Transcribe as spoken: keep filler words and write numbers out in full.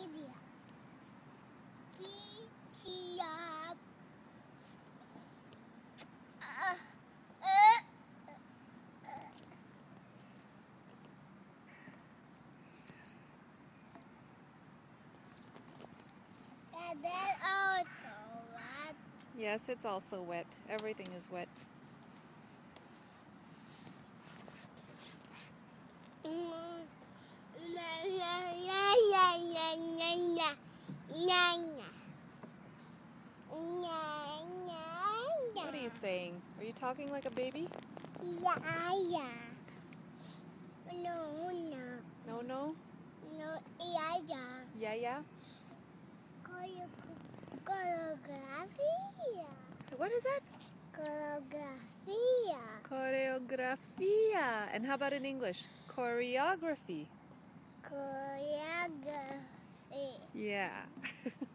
Wikipedia. Kichia. Uh, uh, and then also what? Yes, it's also wet. Everything is wet. What are you saying? Are you talking like a baby? Yeah, yeah. No, no. No, no? No, yeah, yeah. Yeah, yeah? Choreografía. What is that? Choreografía. Choreografía. And how about in English? Choreography. Choreography. Yeah.